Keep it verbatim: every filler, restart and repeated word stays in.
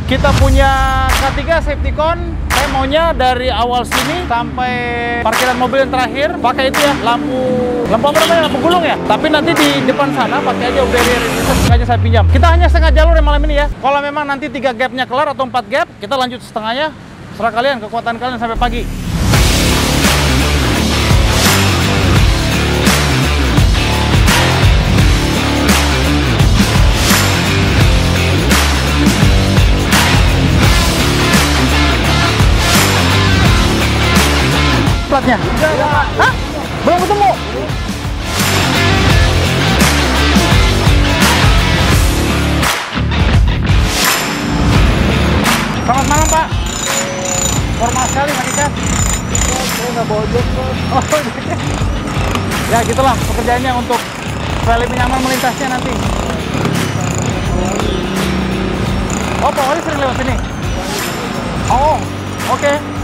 Kita punya K tiga safety con. Saya maunya dari awal sini sampai parkiran mobil yang terakhir pakai itu ya, lampu lampu apa namanya, lampu gulung ya. Tapi nanti di depan sana pakai aja barrier ini, sengaja saya pinjam. Kita hanya setengah jalur ya malam ini ya. Kalau memang nanti tiga gapnya kelar atau empat gap, kita lanjut setengahnya. Serah kalian, kekuatan kalian sampai pagi. Platnya? Hah? Belum ketemu? Selamat malam Pak. Formal sekali Pak Ikan. Saya nggak bawa jok. Oh, ya gitulah pekerjaannya untuk supaya lebih nyaman melintasnya nanti. Oh Pak Wali sering lewat sini? Oh, oke. Okay.